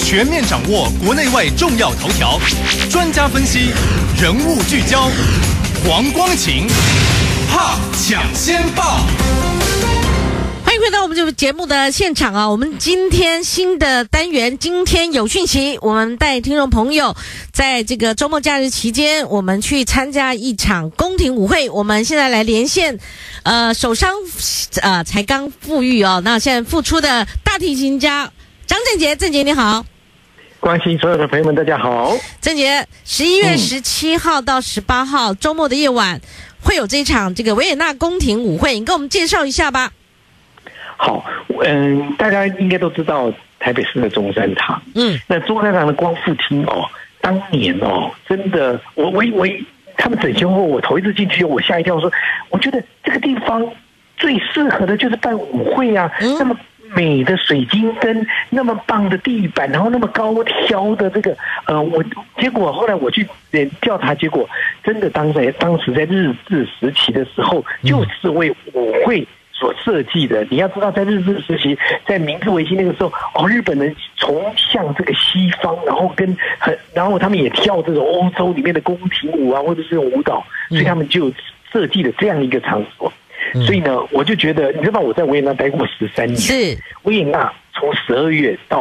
全面掌握国内外重要头条，专家分析，人物聚焦，黄光芹抢先报。 欢迎回到我们这个节目的现场啊！我们今天新的单元，今天有讯息，我们带听众朋友在这个周末假日期间，我们去参加一场宫廷舞会。我们现在来连线，手上才刚复育哦，那现在复出的大提琴家张正杰，正杰你好。 关心所有的朋友们，大家好。 正杰，11月17号到18号周末的夜晚会有这场这个维也纳宫廷舞会，你跟我们介绍一下吧。 好，大家应该都知道台北市的中山堂，那中山堂的光复厅哦，当年哦，真的，我他们整修后，我头一次进去，我吓一跳，说，我觉得这个地方最适合的就是办舞会啊，那么美的水晶灯，那么棒的地板，然后那么高挑的这个，结果后来我去调查，结果真的当时在日治时期的时候，就是为舞会所设计的。你要知道，在日治时期，在明治维新那个时候，日本人崇向这个西方，然后他们也跳这种欧洲里面的宫廷舞啊，或者是这种舞蹈，所以他们就设计了这样一个场所。所以呢，我就觉得，你知道我在维也纳待过13年，是维也纳从12月到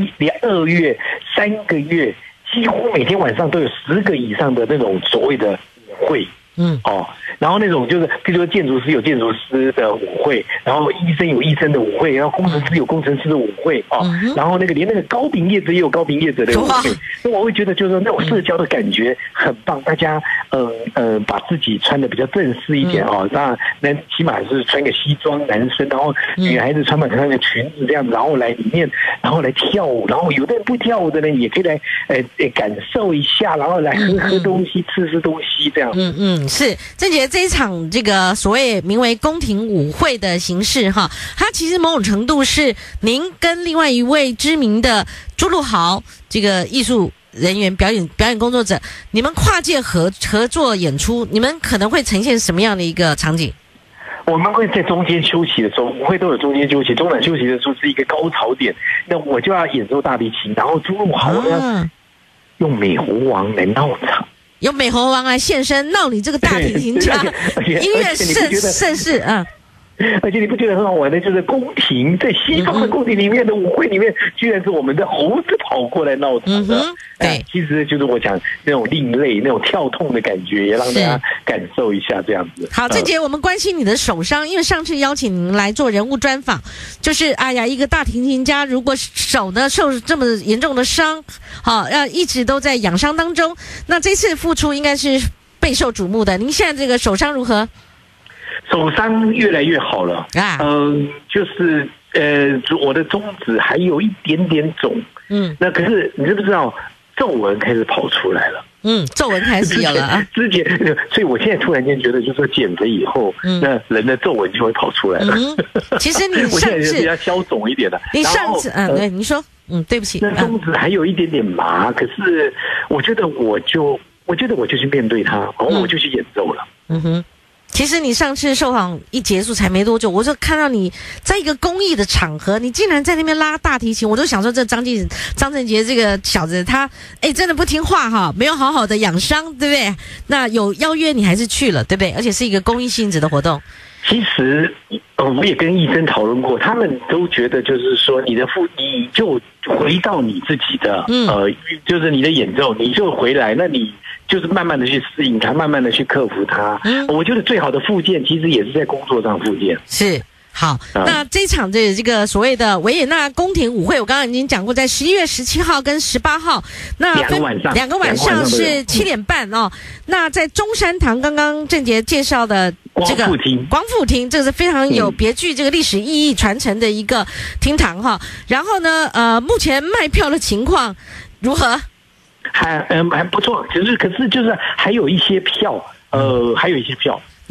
2月3个月，几乎每天晚上都有10个以上的那种所谓的舞会。然后那种就是，比如说建筑师有建筑师的舞会，然后医生有医生的舞会，然后工程师有工程师的舞会然后连那个糕饼业者也有糕饼业者的舞会。那我会觉得就是说那种社交的感觉很棒，大家把自己穿的比较正式一点那起码是穿个西装，男生，然后女孩子穿个裙子这样子，然后来里面，然后来跳舞，然后有的人不跳舞的人也可以来感受一下，然后来喝东西，吃东西这样。 是正杰这一场这个所谓名为宫廷舞会的形式哈，它其实某种程度是您跟另外一位知名的朱陆豪这个艺术人员表演工作者，你们跨界合作演出，你们可能会呈现什么样的一个场景？ 我们会在中间休息的时候，舞会都有中间休息，中场休息的时候是一个高潮点，那我就要演奏大提琴，然后朱陆豪呢用美猴王来闹场。 由美猴王来现身闹你这个大提琴家，音乐盛世而且你不觉得很好玩的？就是宫廷在西方的宫廷里面的舞会里面，居然是我们的猴子跑过来闹场的。对，其实就是我讲那种另类、那种跳痛的感觉，也让大家感受一下这样子。 好，正杰，我们关心你的手伤，因为上次邀请您来做人物专访，就是一个大提琴家如果手呢受这么严重的伤，要一直都在养伤当中，那这次复出应该是备受瞩目的。您现在这个手伤如何？ 手伤越来越好了就是我的中指还有一点点肿，那可是你知不知道皱纹开始跑出来了？ 皱纹开始有了之前，所以我现在突然间觉得，就是说减肥以后，那人的皱纹就会跑出来了。 其实你上次我现在是比较消肿一点的。 你上次对你说，对不起， 那中指还有一点点麻，可是我觉得我就去面对它，然后我就去演奏了。 其实你上次受访一结束才没多久，我就看到你在一个公益的场合，你竟然在那边拉大提琴，我都想说这张正杰这个小子他真的不听话没有好好的养伤，对不对？那有邀约你还是去了，对不对？而且是一个公益性质的活动。 其实我也跟医生讨论过，他们都觉得就是说你就回到你自己的就是你的演奏，你就回来，那你就是慢慢的去适应它，慢慢的去克服它。我觉得最好的复健其实也是在工作上复健。是。 好，那这场的这个所谓的维也纳宫廷舞会，我刚刚已经讲过，在11月17号跟18号，那两个晚上是7点半那在中山堂，刚刚正杰介绍的这个光复厅，这个是非常有别具这个历史意义传承的一个厅堂然后呢，目前卖票的情况如何？还不错，可是就是还有一些票，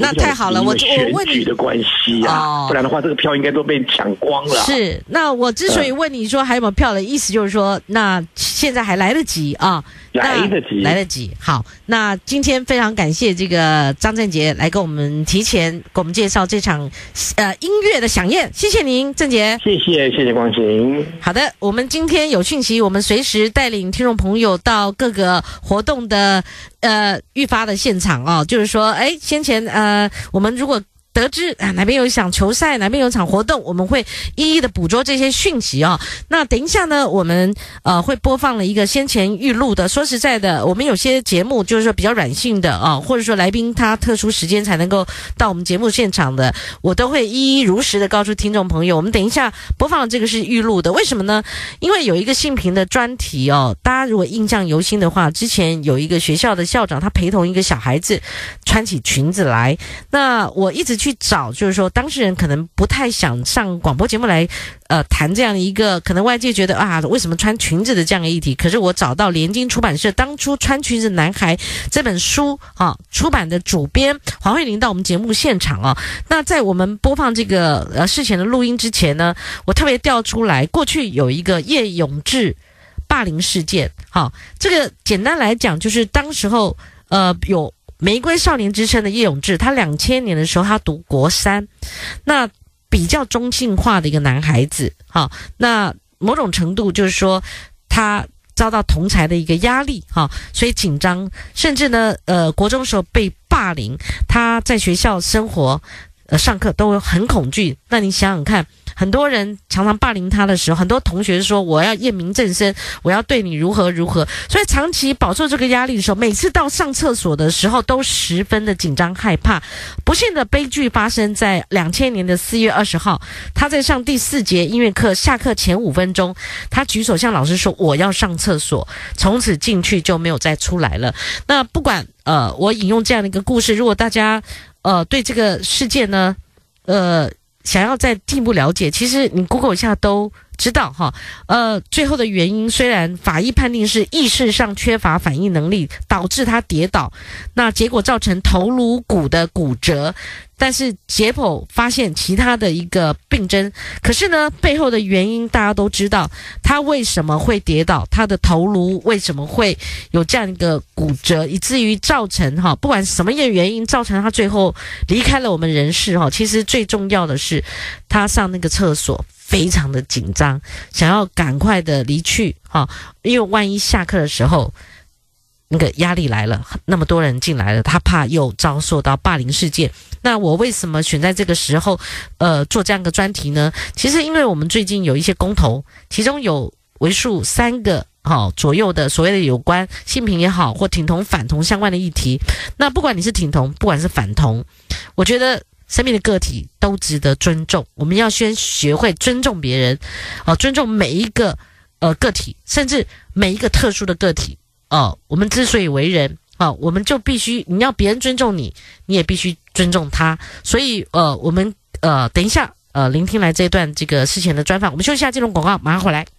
那太好了，我问你的关系啊，不然的话这个票应该都被抢光了。 是，那我之所以问你说还有没有票的意思，就是说，那现在还来得及啊。 来得及。 好，那今天非常感谢这个张正杰来跟我们提前给我们介绍这场音乐的飨宴，谢谢您，正杰。 谢谢光晴。 好的，我们今天有讯息，我们随时带领听众朋友到各个活动的预发的现场哦，就是说，先前我们如果得知哪边有一场球赛，哪边有一场活动，我们会一一的捕捉这些讯息哦。那等一下呢，我们会播放了一个先前预录的。说实在的，我们有些节目就是说比较软性的啊，或者说来宾他特殊时间才能够到我们节目现场的，我都会一一如实的告诉听众朋友。我们等一下播放的这个是预录的，为什么呢？因为有一个性平的专题哦，大家如果印象犹新的话，之前有一个学校的校长，他陪同一个小孩子穿起裙子来，那我一直去找，就是说当事人可能不太想上广播节目来谈这样一个可能外界觉得为什么穿裙子的这样的议题，可是我找到联经出版社当初穿裙子男孩这本书出版的主编黄慧玲到我们节目现场那在我们播放这个事前的录音之前呢，我特别调出来过去有一个叶永志霸凌事件。这个简单来讲就是当时候有玫瑰少年之称的叶永志，他2000年的时候他读国3，那比较中性化的一个男孩子，那某种程度就是说他遭到同侪的一个压力，所以紧张，甚至呢国中的时候被霸凌，他在学校生活上课都很恐惧。那你想想看，很多人常常霸凌他的时候，很多同学说我要验明正身，我要对你如何如何，所以长期饱受这个压力的时候，每次到上厕所的时候都十分的紧张害怕。不幸的悲剧发生在2000年的4月20号，他在上第4节音乐课，下课前5分钟，他举手向老师说我要上厕所，从此进去就没有再出来了。那不管我引用这样的一个故事，如果大家对这个事件呢想要再进一步了解，其实你 Google 一下都知道最后的原因虽然法医判定是意识上缺乏反应能力导致他跌倒，那结果造成头颅骨的骨折，但是解剖发现其他的一个病症，可是呢背后的原因大家都知道，他为什么会跌倒，他的头颅为什么会有这样一个骨折，以至于造成不管什么原因造成他最后离开了我们人世其实最重要的是他上那个厕所非常的紧张，想要赶快的离去因为万一下课的时候那个压力来了，那么多人进来了，他怕又遭受到霸凌事件。那我为什么选在这个时候做这样一个专题呢？其实因为我们最近有一些公投，其中有为数3个左右的所谓的有关性平也好或挺同反同相关的议题。那不管你是挺同不管是反同，我觉得生命的个体都值得尊重，我们要先学会尊重别人尊重每一个个体，甚至每一个特殊的个体我们之所以为人我们就必须，你要别人尊重你，你也必须尊重他。所以我们等一下聆听来这一段这个事前的专访，我们休息一下，进入广告，马上回来。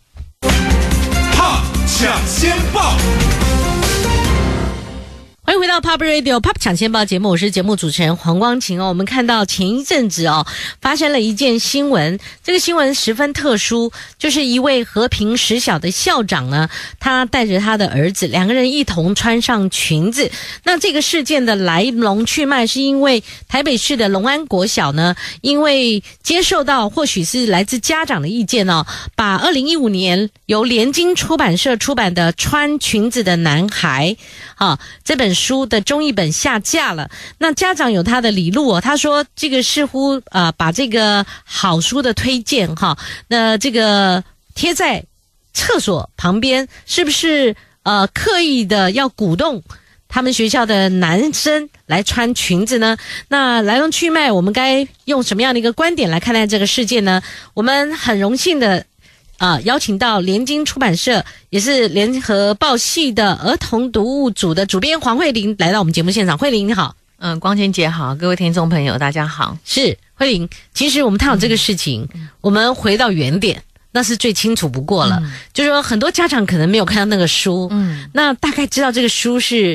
抢先报， 欢迎回到 Pop Radio Pop 抢先报节目，我是节目主持人黄光晴我们看到前一阵子发生了一件新闻，这个新闻十分特殊，就是一位和平实小的校长呢，他带着他的儿子2个人一同穿上裙子。那这个事件的来龙去脉是因为台北市的龙安国小呢，因为接受到或许是来自家长的意见把2015年由联经出版社出版的《穿裙子的男孩》这本书的中译本下架了。那家长有他的理路他说这个似乎把这个好书的推荐那这个贴在厕所旁边，是不是刻意的要鼓动他们学校的男生来穿裙子呢？那来龙去脉我们该用什么样的一个观点来看待这个事件呢？我们很荣幸的邀请到联经出版社也是联合报系的儿童读物组的主编黄慧玲来到我们节目现场。慧玲你好。 光晴姐好，各位听众朋友大家好。 是慧玲，其实我们探讨这个事情我们回到原点那是最清楚不过了就是说很多家长可能没有看到那个书那大概知道这个书是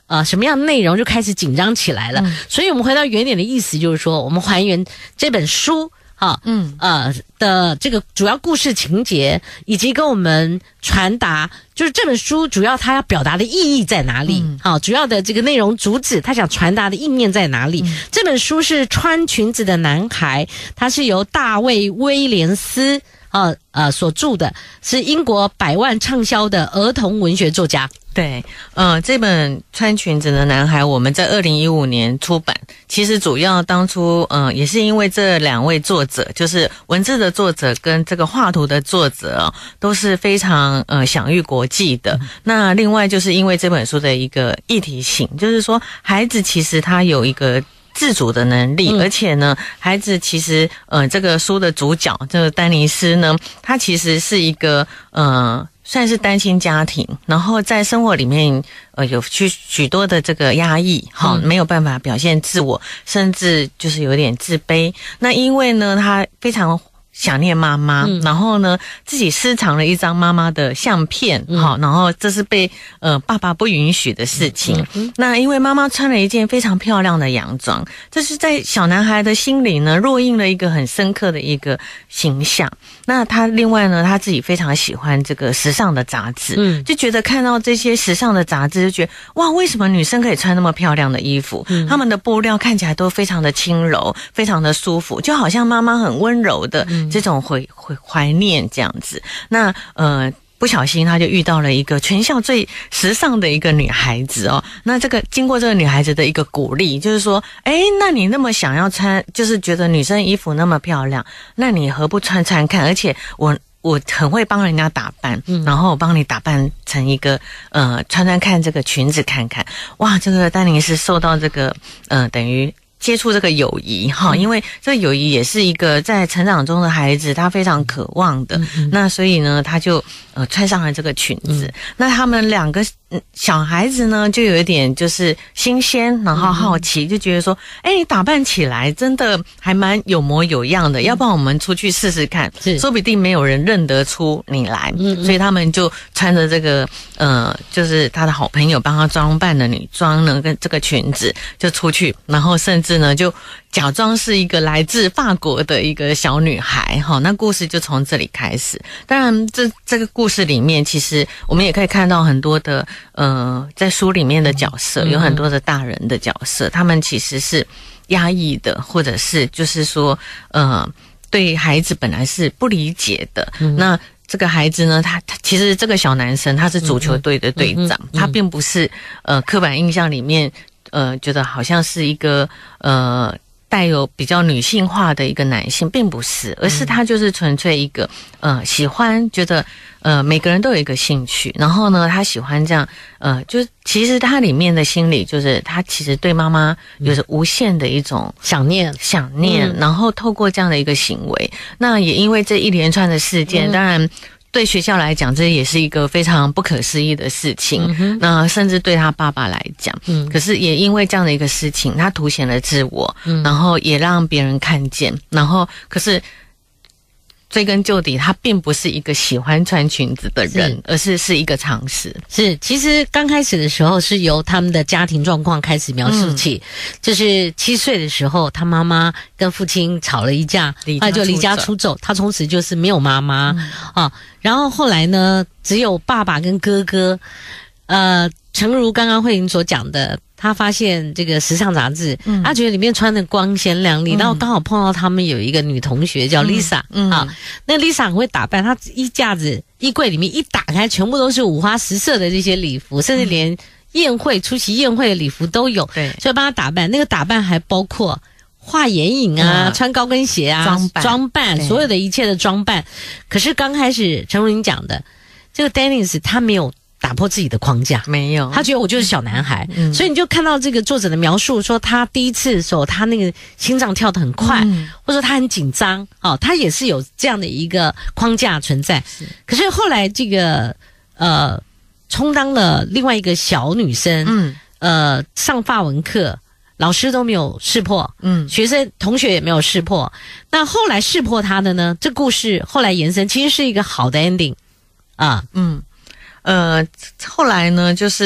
什么样的内容就开始紧张起来了。所以我们回到原点的意思就是说，我们还原这本书的这个主要故事情节，以及跟我们传达，就是这本书主要它要表达的意义在哪里？主要的这个内容主旨，它想传达的意念在哪里？这本书是《穿裙子的男孩》，它是由大卫·威廉斯所著的，是英国100万畅销的儿童文学作家。 对，这本《穿裙子的男孩》我们在2015年出版，其实主要当初也是因为这2位作者，就是文字的作者跟这个画图的作者都是非常享誉国际的。那另外就是因为这本书的一个议题性，就是说孩子其实他有一个自主的能力，而且呢，孩子其实这个书的主角这个丹尼斯呢，他其实是一个算是单亲家庭，然后在生活里面有许多的这个压抑，没有办法表现自我，甚至就是有点自卑。那因为呢，他非常想念妈妈，然后呢自己私藏了一张妈妈的相片，然后这是被爸爸不允许的事情。那因为妈妈穿了一件非常漂亮的洋装，这是在小男孩的心里呢烙印了一个很深刻的一个形象。那他另外呢，他自己非常喜欢这个时尚的杂志，就觉得看到这些时尚的杂志就觉得哇，为什么女生可以穿那么漂亮的衣服？他们的布料看起来都非常的轻柔，非常的舒服，就好像妈妈很温柔的这种怀念这样子。那不小心他就遇到了一个全校最时尚的一个女孩子那这个经过这个女孩子的一个鼓励，就是说那你那么想要穿，就是觉得女生衣服那么漂亮，那你何不穿穿看，而且我很会帮人家打扮，然后我帮你打扮成一个穿穿看这个裙子看看。哇，这个丹尼斯受到这个等于接触这个友谊因为这个友谊也是一个在成长中的孩子他非常渴望的，那所以呢他就穿上了这个裙子。那他们2个小孩子呢就有一点就是新鲜，然后好奇，就觉得说你打扮起来真的还蛮有模有样的，要不然我们出去试试看，说不定没有人认得出你来。所以他们就穿着这个就是他的好朋友帮他装扮的女装呢跟这个裙子就出去，然后甚至呢就假装是一个来自法国的一个小女孩那故事就从这里开始。当然这个故事里面其实我们也可以看到很多的在书里面的角色，有很多的大人的角色，他们其实是压抑的，或者是就是说对孩子本来是不理解的。那这个孩子呢，他其实这个小男生他是足球队的队长，他并不是刻板印象里面觉得好像是一个带有比较女性化的一个男性，并不是，而是他就是纯粹一个喜欢，觉得每个人都有一个兴趣，然后呢他喜欢这样就是其实他里面的心理就是他其实对妈妈有着无限的一种想念，然后透过这样的一个行为，那也因为这一连串的事件，当然对学校来讲这也是一个非常不可思议的事情，那甚至对他爸爸来讲，可是也因为这样的一个事情，他凸显了自我，然后也让别人看见，然后可是追根究底，他并不是一个喜欢穿裙子的人，而是一个常识。是，其实刚开始的时候是由他们的家庭状况开始描述起，就是7岁的时候，他妈妈跟父亲吵了一架，就离家出走，他从此就是没有妈妈然后后来呢，只有爸爸跟哥哥。诚如刚刚慧玲所讲的，他发现这个时尚杂志，他觉得里面穿的光鲜亮丽，然后刚好碰到他们有一个女同学叫 Lisa，那 Lisa 很会打扮，她衣架子衣柜里面一打开，全部都是五花十色的这些礼服，甚至连出席宴会的礼服都有，对，所以帮她打扮。那个打扮还包括画眼影啊，穿高跟鞋啊，装扮所有的一切的装扮。可是刚开始诚如您讲的，这个 Dennis 他没有打破自己的框架，没有，他觉得我就是小男孩，所以你就看到这个作者的描述说，他第一次的时候，他那个心脏跳得很快，或者说他很紧张，他也是有这样的一个框架存在。可是后来这个充当了另外一个小女生，上法文课，老师都没有识破，同学也没有识破。那后来识破他的呢？这故事后来延伸，其实是一个好的 ending 啊，后来呢，就是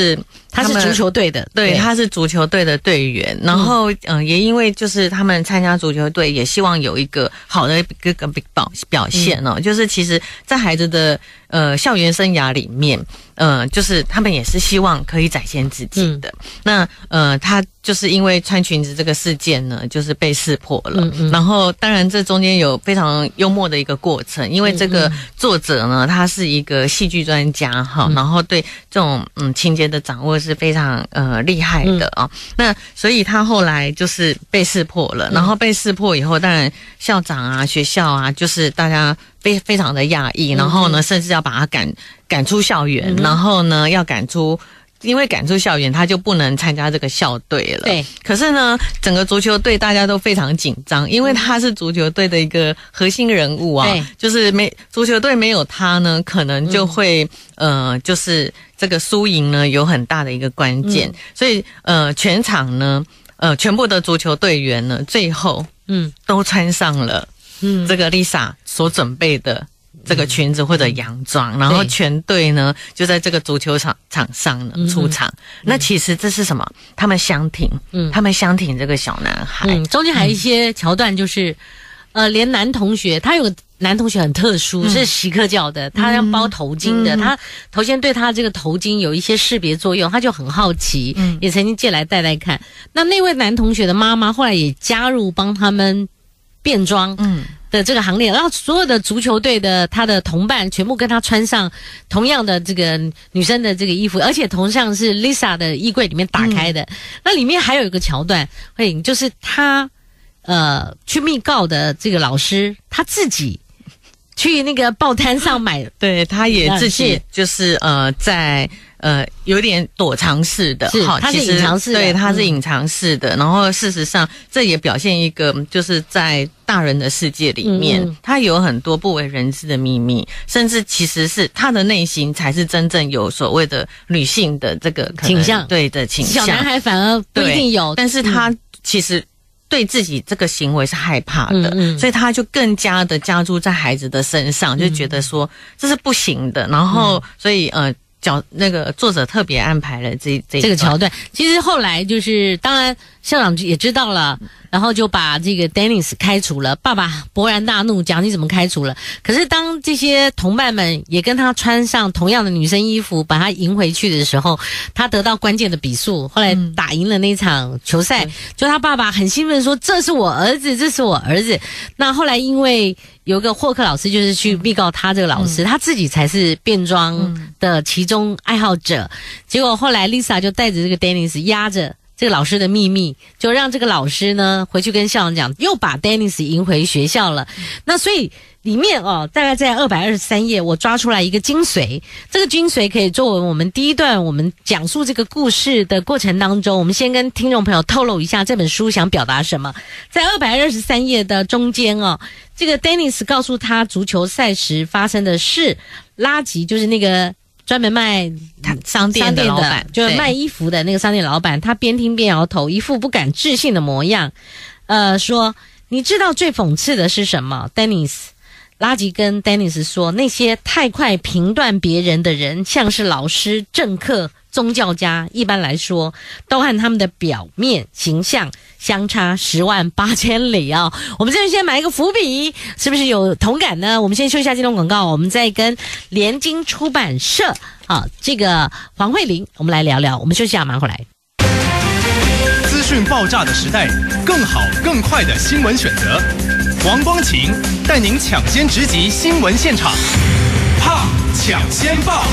他是足球队的， 对，他是足球队的队员。然后也因为就是他们参加足球队，也希望有一个好的一个表现哦。就是其实，在孩子的校园生涯里面，就是他们也是希望可以展现自己的。那他就是因为穿裙子这个事件呢，就是被识破了。然后当然这中间有非常幽默的一个过程，因为这个作者呢，他是一个戏剧专家哈，然后对这种情节的掌握是非常厉害的啊。那所以他后来就是被识破了，然后被识破以后，当然校长啊、学校啊，就是大家非常的讶异，然后呢，甚至要把他赶出校园，然后呢，要因为赶出校园，他就不能参加这个校队了。 对。 可是呢，整个足球队大家都非常紧张，因为他是足球队的一个核心人物啊。对。就是足球队没有他呢，可能就会就是这个输赢呢有很大的一个关键。所以全场呢全部的足球队员呢，最后都穿上了这个 Lisa 所准备的这个裙子或者洋装，然后全队呢就在这个足球场上呢出场。那其实这是什么？他们相挺，他们相挺这个小男孩。 中间还有一些桥段，就是连男同学，他有个男同学很特殊，是锡克教的，他要包头巾的，他头先对他这个头巾有一些识别作用，他就很好奇，也曾经借来戴看。那位男同学的妈妈后来也加入帮他们变装，的这个行列，然后所有的足球队的他的同伴全部跟他穿上同样的这个女生的这个衣服，而且同样是 Lisa 的衣柜里面打开的。那里面还有一个桥段，就是他去密告的这个老师，他自己去那个报摊上买， 对，他也自己就是在有点躲藏式的， 他是隐藏式的， 对，他是隐藏式的。然后事实上，这也表现一个就是在大人的世界里面，他有很多不为人知的秘密，甚至其实是他的内心才是真正有所谓的女性的这个倾向， 对的倾向。 小男孩反而不一定有， 但是他其实对自己这个行为是害怕的，所以他就更加的加诸在孩子的身上，就觉得说这是不行的。然后，所以那个作者特别安排了这个桥段。其实后来就是，当然校长也知道了，然后就把这个 Dennis 开除了。爸爸勃然大怒，讲你怎么开除了？可是当这些同伴们也跟他穿上同样的女生衣服，把他迎回去的时候，他得到关键的比数，后来打赢了那场球赛。就他爸爸很兴奋说：“这是我儿子，这是我儿子。”那后来因为有个霍克老师就是去密告他这个老师，他自己才是变装的其中爱好者。结果后来 Lisa 就带着这个 Dennis 压着这个老师的秘密，就让这个老师呢回去跟校长讲，又把 Dennis 迎回学校了。那所以里面大概在223页，我抓出来一个精髓。这个精髓可以作为我们第一段我们讲述这个故事的过程当中，我们先跟听众朋友透露一下这本书想表达什么。在223页的中间这个 Dennis 告诉他足球赛时发生的事。拉吉就是那个专门卖商店的老板， 就是卖衣服的那个商店老板，他边听边摇头，一副不敢置信的模样。说你知道最讽刺的是什么 ？Dennis， 拉吉跟 Dennis 说，那些太快评断别人的人，像是老师、政客、宗教家，一般来说都和他们的表面形象相差108000里啊！我们这边先埋一个伏笔，是不是有同感呢？我们先休息一下金融广告，我们再跟联经出版社这个黄慧玲，我们来聊聊。我们休息一下，马上回来。 资讯爆炸的时代，更好更快的新闻选择，黄光芹带您抢先直击新闻现场，怕抢先报。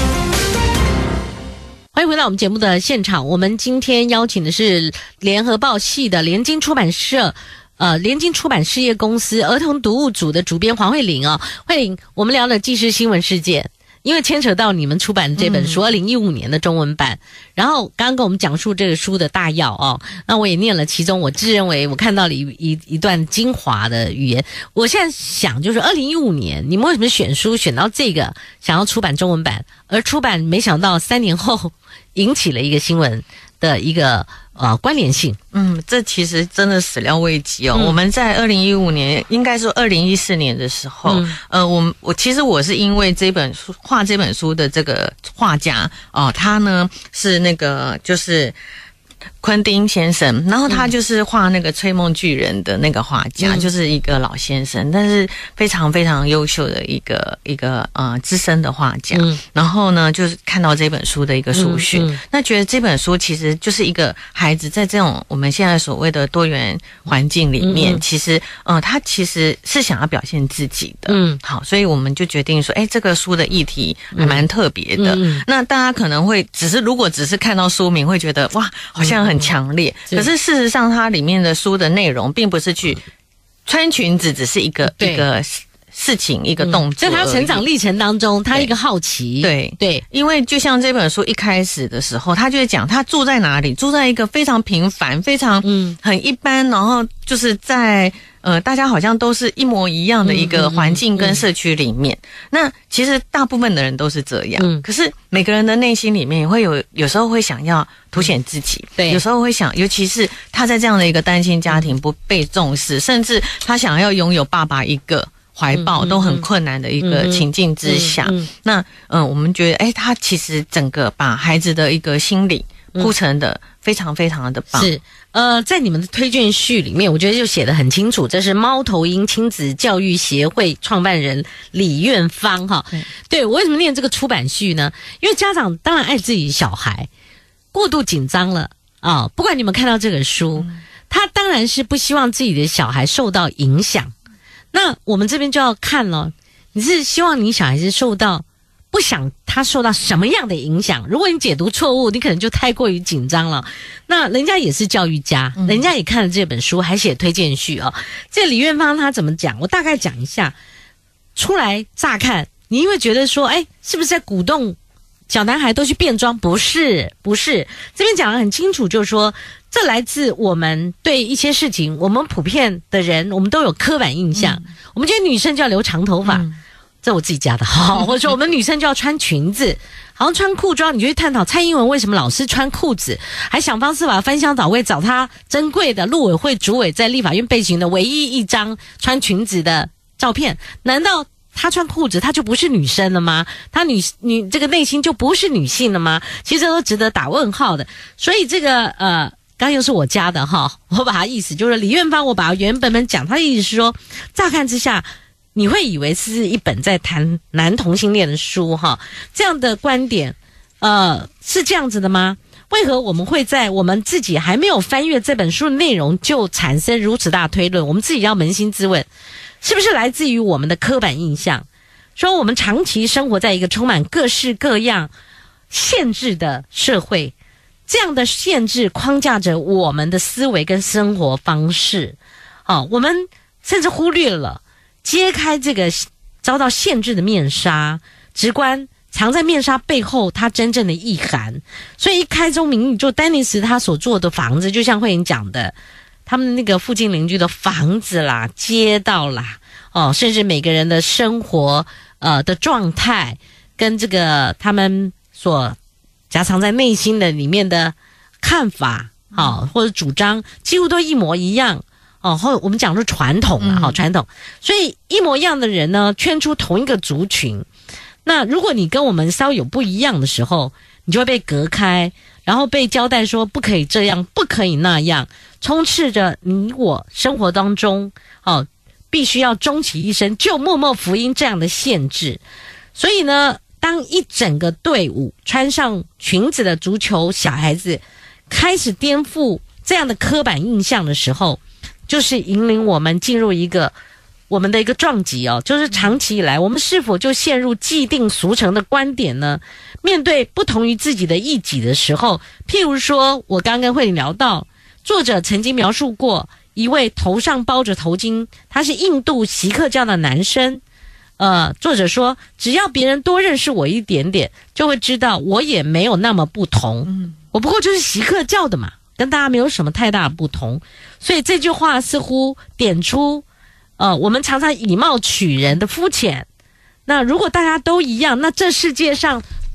欢迎回到我们节目的现场，我们今天邀请的是联合报系的联经出版社联经出版事业公司儿童读物组的主编黄慧玲慧玲，我们聊的既是新闻事件，因为牵扯到你们出版的这本书2015年的中文版，然后刚刚跟我们讲述这个书的大要那我也念了其中我自认为我看到了一段精华的语言。我现在想就是2015年你们为什么选书选到这个想要出版中文版，而出版没想到3年后引起了一个新闻， 的一个关联性。 这其实真的始料未及哦。我们在2015年，应该说2014年的时候，其实我是因为画这本书的这个画家他呢是那个就是昆汀先生，然后他就是画那个《吹梦巨人》的那个画家，就是一个老先生，但是非常非常优秀的一个资深的画家。然后呢，就是看到这本书的一个书讯，那觉得这本书其实就是一个孩子在这种我们现在所谓的多元环境里面，其实他其实是想要表现自己的。好，所以我们就决定说，这个书的议题还蛮特别的。那大家可能会如果只是看到书名，会觉得哇，好像很强烈，可是事实上它里面的书的内容并不是去穿裙子，只是一个事情，一个动作， 在他成长历程当中，他一个好奇。 对，因为就像这本书一开始的时候，他就会讲他住在哪里，住在一个非常平凡、非常很一般，然后就是在大家好像都是一模一样的一个环境跟社区里面。那其实大部分的人都是这样，可是每个人的内心里面也会有时候会想要凸显自己，对，有时候会想，尤其是他在这样的一个单亲家庭不被重视，甚至他想要拥有爸爸一个怀抱都很困难的一个情境之下，那我们觉得他其实整个把孩子的一个心理铺陈的非常非常的棒。 是在你们的推荐序里面，我觉得就写得很清楚，这是猫头鹰亲子教育协会创办人李苑芳哈。对，我为什么念这个出版序呢？因为家长当然爱自己小孩，过度紧张了不管你们看到这个书，他当然是不希望自己的小孩受到影响。那我们这边就要看了，你是希望你小孩子不想他受到什么样的影响？如果你解读错误，你可能就太过于紧张了。那人家也是教育家，人家也看了这本书，还写推荐序这李苑芳他怎么讲？我大概讲一下。出来乍看，你因为觉得说，是不是在鼓动小男孩都去变装？不是，这边讲得很清楚，就是说，这来自我们对一些事情，我们普遍的人，我们都有刻板印象。我们觉得女生就要留长头发，这我自己家的或者说我们女生就要穿裙子，好像穿裤装，你就去探讨蔡英文为什么老是穿裤子，还想方设法翻箱倒柜找她珍贵的陆委会主委在立法院备询的唯一一张穿裙子的照片。难道她穿裤子她就不是女生了吗？她女这个内心就不是女性了吗？其实都值得打问号的。所以这个刚又是我家的我把它意思就是李苑芳，我把原本讲，他的意思是说，乍看之下你会以为是一本在谈男同性恋的书这样的观点是这样子的吗？为何我们会在我们自己还没有翻阅这本书的内容就产生如此大推论？我们自己要扪心自问，是不是来自于我们的刻板印象，说我们长期生活在一个充满各式各样限制的社会，这样的限制框架着我们的思维跟生活方式我们甚至忽略了揭开这个遭到限制的面纱，直观藏在面纱背后它真正的意涵。所以一开宗明义，就丹尼斯他所做的房子，就像慧颖讲的，他们那个附近邻居的房子啦、街道啦甚至每个人的生活的状态，跟这个他们所夹藏在内心的里面的看法或者主张，几乎都一模一样或我们讲说传统传统，所以一模一样的人呢，圈出同一个族群。那如果你跟我们稍有不一样的时候，你就会被隔开，然后被交代说不可以这样，不可以那样，充斥着你我生活当中必须要终其一生就默默福音这样的限制。所以呢，当一整个队伍穿上裙子的足球小孩子开始颠覆这样的刻板印象的时候，就是引领我们进入我们的一个撞击就是长期以来我们是否就陷入既定俗成的观点呢？面对不同于自己的异己的时候，譬如说我刚跟慧玲聊到，作者曾经描述过一位头上包着头巾，他是印度锡克教的男生。作者说，只要别人多认识我一点点，就会知道我也没有那么不同。我不过就是锡克教的嘛，跟大家没有什么太大的不同。所以这句话似乎点出我们常常以貌取人的肤浅。那如果大家都一样，那这世界上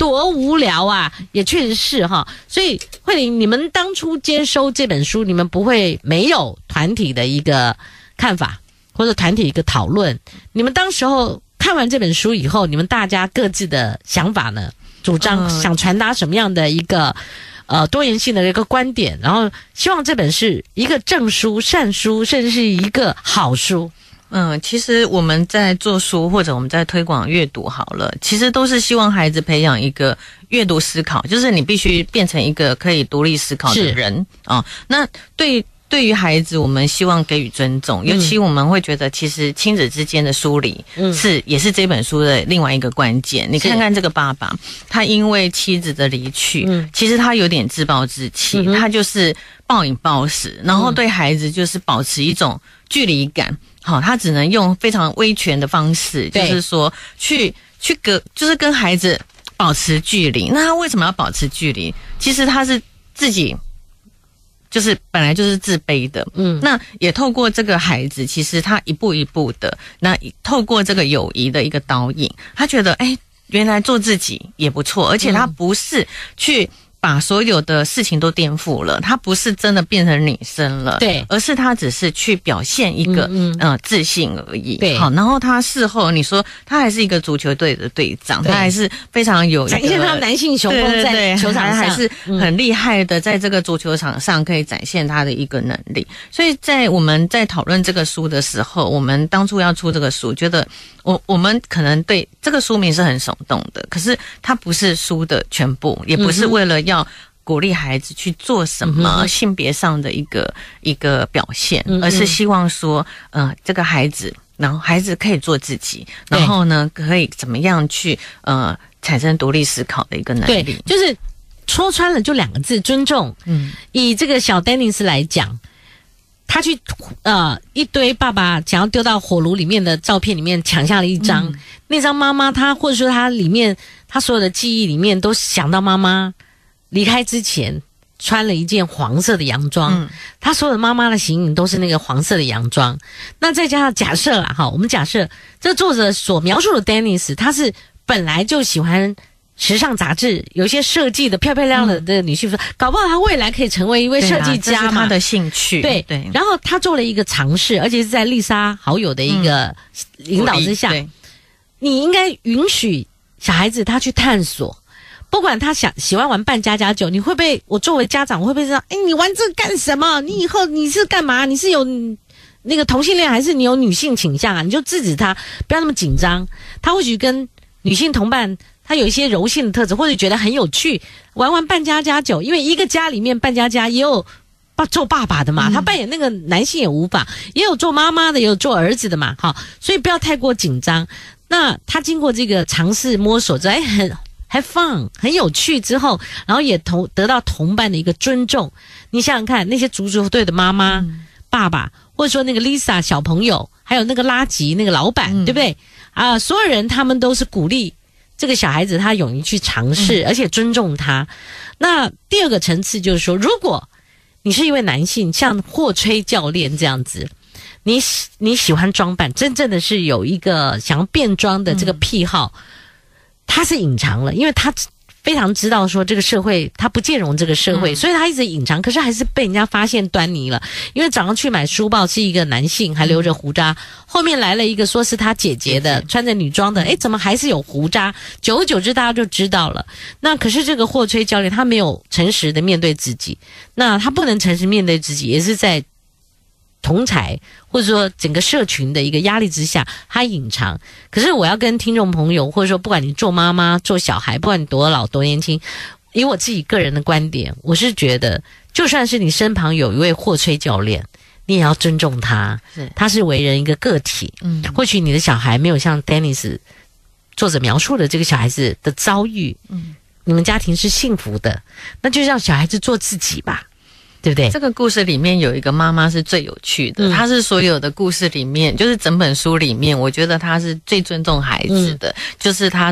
多无聊啊，也确实是哈。所以慧玲，你们当初接收这本书，你们不会没有团体的一个看法或者团体一个讨论？你们当时候看完这本书以后，你们大家各自的想法呢？主张想传达什么样的一个多元性的一个观点，然后希望这本是一个正书、善书，甚至是一个好书。 其实我们在做书或者我们在推广阅读好了，其实都是希望孩子培养一个阅读思考，就是你必须变成一个可以独立思考的人啊。那对于孩子，我们希望给予尊重，尤其我们会觉得，其实亲子之间的疏离也是这本书的另外一个关键。你看看这个爸爸，他因为妻子的离去，其实他有点自暴自弃，他就是暴饮暴食，然后对孩子就是保持一种距离感。好，他只能用非常威权的方式，就是说就是跟孩子保持距离。那他为什么要保持距离？其实他是自己。就是本来就是自卑的，那也透过这个孩子，其实他一步一步的，那透过这个友谊的一个导引，他觉得原来做自己也不错，而且他不是去把所有的事情都颠覆了，他不是真的变成女生了， 对， 而是他只是去表现一个自信而已。 对， 好，然后他事后你说他还是一个足球队的队长，他还是非常有展现他男性雄风在球场上， 还是很厉害的，在这个足球场上可以展现他的一个能力。所以在我们在讨论这个书的时候，我们当初要出这个书，觉得我们可能对这个书名是很耸动的，可是它不是书的全部，也不是为了要鼓励孩子去做什么性别上的一个表现，而是希望说这个孩子，然后孩子可以做自己，然后呢可以怎么样去产生独立思考的一个能力。 对，就是说穿了就2个字：尊重。以这个小丹尼斯来讲，他去一堆爸爸想要丢到火炉里面的照片里面抢下了一张，那张妈妈他或者说他里面他所有的记忆里面都想到妈妈离开之前穿了一件黄色的洋装，他所有的妈妈的形影都是那个黄色的洋装。那再加上假设啦，我们假设这作者所描述的 Dennis 他是本来就喜欢时尚杂志，有一些设计的漂漂亮亮的女性服，搞不好他未来可以成为一位设计家嘛，这是他的兴趣。 对，然后他做了一个尝试，而且是在丽莎好友的一个引导之下，你应该允许小孩子他去探索，不管他喜欢玩扮家家酒，你会不会？我作为家长，我会不会知道？你玩这个干什么？你以后你是干嘛？你是有那个同性恋，还是你有女性倾向啊？你就制止他，不要那么紧张。他或许跟女性同伴。他有一些柔性的特质，或者觉得很有趣，玩扮家家酒，因为一个家里面扮家家也有做爸爸的嘛，他扮演那个男性也无法，也有做妈妈的，也有做儿子的嘛，好，所以不要太过紧张。那他经过这个尝试摸索之后，很 have fun， 很有趣之后，然后也得到同伴的一个尊重。你想想看，那些足球队的妈妈、爸爸，或者说那个 Lisa 小朋友，还有那个拉吉那个老板，对不对？所有人他们都是鼓励这个小孩子他勇于去尝试，而且尊重他。那第二个层次就是说，如果你是一位男性，像霍吹教练这样子，你喜欢装扮，真正的是有一个想要变装的这个癖好，他是隐藏了，因为他非常知道说这个社会他不兼容这个社会，所以他一直隐藏，可是还是被人家发现端倪了。因为早上去买书报是一个男性，还留着胡渣，后面来了一个说是他姐姐的，穿着女装的，怎么还是有胡渣？久而久之大家就知道了。那可是这个霍吹教练他没有诚实的面对自己，那他不能诚实面对自己，也是在同侪或者说整个社群的一个压力之下，他隐藏。可是我要跟听众朋友，或者说不管你做妈妈做小孩，不管你多老多年轻，以我自己个人的观点，我是觉得就算是你身旁有一位霍吹教练，你也要尊重他，他是为人一个个体。或许你的小孩没有像 Dennis 作者描述的这个小孩子的遭遇，你们家庭是幸福的，那就让小孩子做自己吧，对不对？ 这个故事里面有一个妈妈是最有趣的，她是所有的故事里面，就是整本书里面，我觉得她是最尊重孩子的，就是她的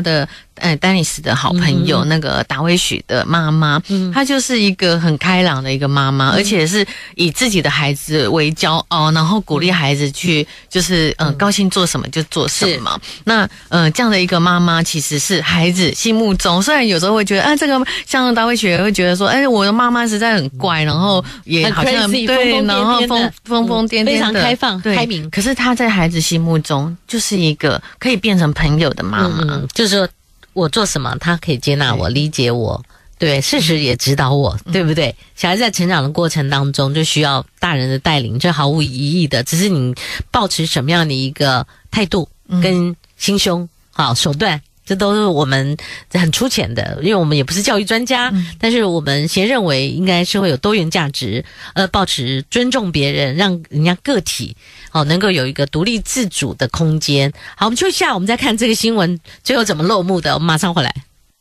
丹尼斯的好朋友，那个达维许的妈妈，她就是一个很开朗的一个妈妈，而且是以自己的孩子为骄傲，然后鼓励孩子去就是高兴做什么就做什么。那这样的一个妈妈其实是孩子心目中，虽然有时候会觉得这个像达维许会觉得说，我的妈妈实在很怪，然后也好像对，然后疯疯癫癫的， 非常开放开明。 可是她在孩子心目中就是一个可以变成朋友的妈妈， 就是说我做什么，他可以接纳我、理解我，对，事实也指导我，对不对？小孩在成长的过程当中，就需要大人的带领，这毫无疑义的。只是你抱持什么样的一个态度跟心胸、手段，这都是我们很粗浅的，因为我们也不是教育专家，但是我们先认为应该是会有多元价值，抱持尊重别人，让人家个体能够有一个独立自主的空间。好，我们休息一下，我们再看这个新闻最后怎么落幕的，我们马上回来。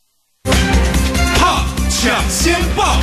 抢先报，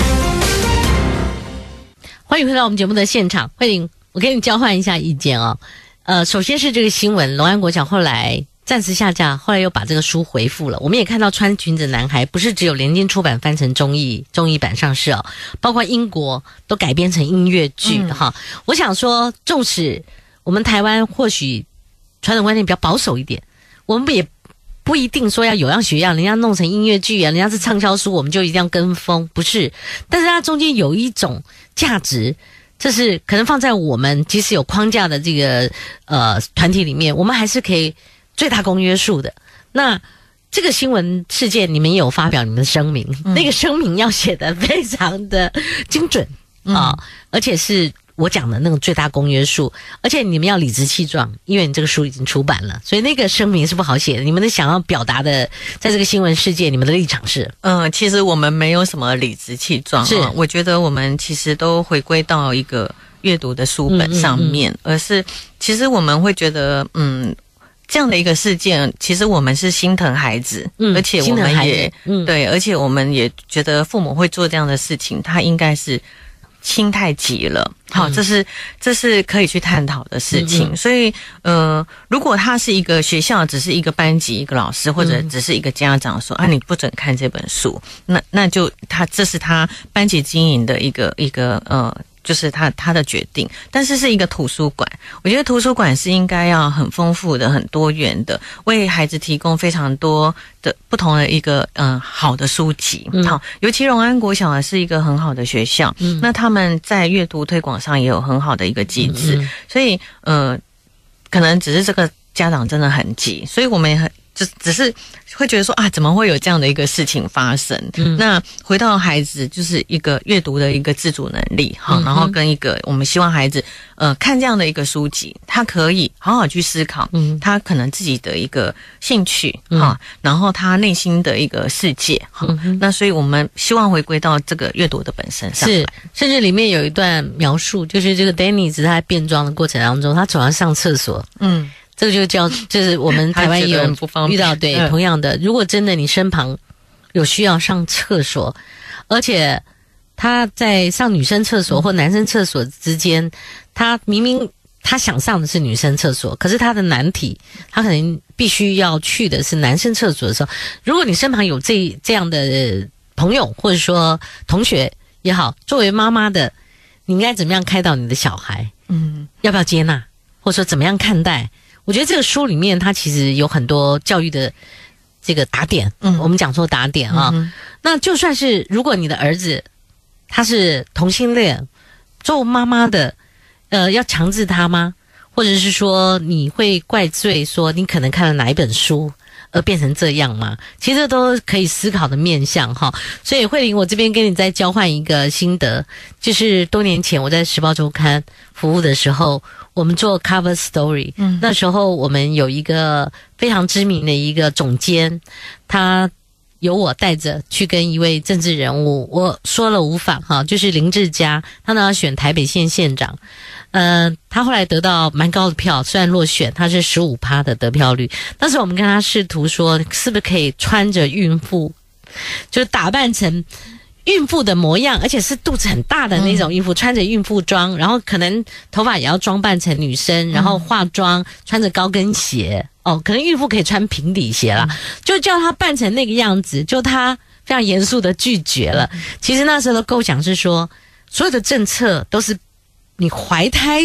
欢迎回到我们节目的现场。慧玲，我跟你交换一下意见哦。首先是这个新闻，龙安国小后来暂时下架，后来又把这个书回复了。我们也看到穿裙子男孩不是只有联经出版翻成中译版上市哦，包括英国都改编成音乐剧哈。我想说，纵使我们台湾或许传统观念比较保守一点，我们也不一定说要有样学样，人家弄成音乐剧啊，人家是畅销书，我们就一定要跟风，不是。但是它中间有一种价值，这是可能放在我们即使有框架的这个团体里面，我们还是可以最大公约数的。那这个新闻事件你们也有发表你们的声明，那个声明要写得非常的精准而且是我讲的那种最大公约数，而且你们要理直气壮，因为你这个书已经出版了，所以那个声明是不好写的。你们的想要表达的，在这个新闻事件，你们的立场是？ 其实我们没有什么理直气壮，是我觉得我们其实都回归到一个阅读的书本上面，而是其实我们会觉得，这样的一个事件，其实我们是心疼孩子，而且我们也对，而且我们也觉得父母会做这样的事情，他应该是心太急了。好，这是可以去探讨的事情。所以如果他是一个学校，只是一个班级一个老师，或者只是一个家长说你不准看这本书，那就这是他班级经营的一个就是他的决定。但是一个图书馆，我觉得图书馆是应该要很丰富的、很多元的，为孩子提供非常多的不同的一个好的书籍。好，尤其荣安国小是一个很好的学校，那他们在阅读推广上也有很好的一个机制，所以可能只是这个家长真的很急，所以我们也只是会觉得说怎么会有这样的一个事情发生？那回到孩子就是一个阅读的一个自主能力，好，然后跟一个我们希望孩子看这样的一个书籍，他可以好好去思考，他可能自己的一个兴趣然后他内心的一个世界那所以我们希望回归到这个阅读的本身上。 是，甚至里面有一段描述，就是这个 Danny 在他变装的过程当中，他总要上厕所，这个就是我们台湾也有遇到，对，同样的，如果真的你身旁有需要上厕所，而且他在上女生厕所或男生厕所之间，他明明他想上的是女生厕所，可是他的难题，他可能必须要去的是男生厕所的时候，如果你身旁有这样的朋友或者说同学也好，作为妈妈的，你应该怎么样开导你的小孩？要不要接纳，或者说怎么样看待？我觉得这个书里面它其实有很多教育的这个打点，我们讲说打点那就算是如果你的儿子他是同性恋，做妈妈的要强制他吗？或者是说你会怪罪说你可能看了哪一本书而变成这样吗？其实都可以思考的面向所以慧玲，我这边跟你再交换一个心得，就是多年前我在时报周刊服务的时候，我们做 cover story，那时候我们有一个非常知名的一个总监，他由我带着去跟一位政治人物，我说了无妨就是林志嘉，他呢要选台北县县长，他后来得到蛮高的票，虽然落选，他是15%的得票率。当时我们跟他试图说，是不是可以穿着孕妇，就是打扮成孕妇的模样，而且是肚子很大的那种孕妇，穿着孕妇装，然后可能头发也要装扮成女生，然后化妆，穿着高跟鞋。可能孕妇可以穿平底鞋啦，就叫她扮成那个样子，就她非常严肃的拒绝了。其实那时候的构想是说，所有的政策都是你怀胎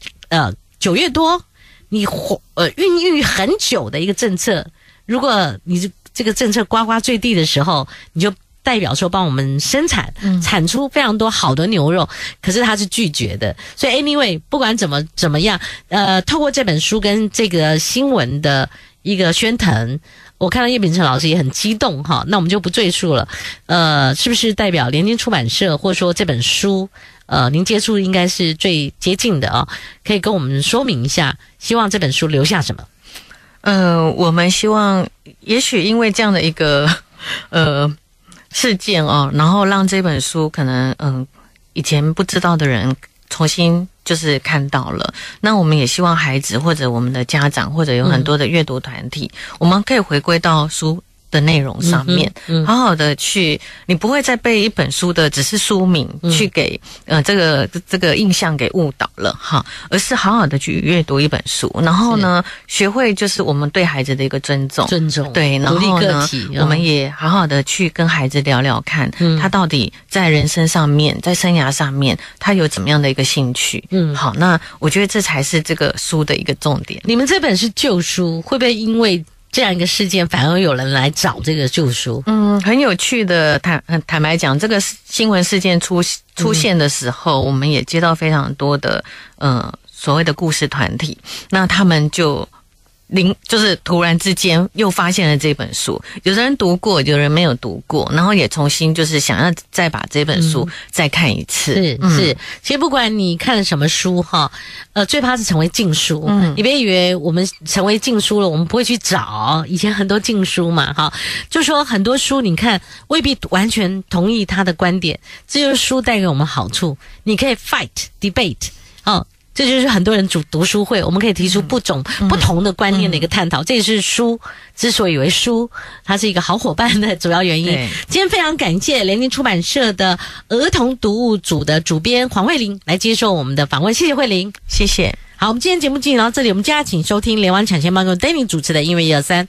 9月多，你孕育很久的一个政策，如果你这个政策呱呱坠地的时候，你就代表说帮我们生产，产出非常多好的牛肉，可是他是拒绝的。所以 anyway 不管怎么样，透过这本书跟这个新闻的一个宣腾，我看到叶秉成老师也很激动哈，那我们就不赘述了。是不是代表联经出版社，或者说这本书您接触应该是最接近的可以跟我们说明一下，希望这本书留下什么？ 我们希望也许因为这样的一个事件然后让这本书可能以前不知道的人重新就是看到了。那我们也希望孩子或者我们的家长或者有很多的阅读团体，我们可以回归到书的内容上面，好好的去，你不会再被一本书的只是书名去给这个印象给误导了哈，而是好好的去阅读一本书，然后呢学会就是我们对孩子的一个尊重，对，然后呢我们也好好的去跟孩子聊聊看，他到底在人生上面，在生涯上面他有怎么样的一个兴趣。好，那我觉得这才是这个书的一个重点。 你们这本是旧书，会不会因为这样一个事件反而有人来找这个旧书？ 很有趣的，坦白讲，这个新闻事件出现的时候，我们也接到非常多的所谓的故事团体，那他们就是突然之间又发现了这本书，有人读过，有人没有读过，然后也重新就是想要再把这本书再看一次。 是，其实不管你看了什么书哈，最怕是成为禁书。你别以为我们成为禁书了，我们不会去找，以前很多禁书嘛哈，就说很多书你看未必完全同意他的观点，这就是书带给我们好处，你可以 fight debate 这就是很多人读书会，我们可以提出不同的观念的一个探讨，这也是书之所以为书，它是一个好伙伴的主要原因。今天非常感谢联经出版社的儿童读物组的主编黄慧玲来接受我们的访问，谢谢慧玲， 谢谢。 好，我们今天节目进行到这里，我们接下来请收听联湾抢先帮跟 Danny 主持的音乐123。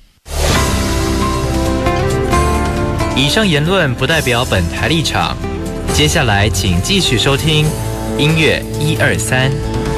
以上言论不代表本台立场，接下来请继续收听音乐123。